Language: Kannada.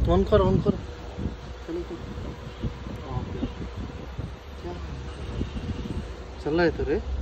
ऑन कर चलो चल रहा है तो रे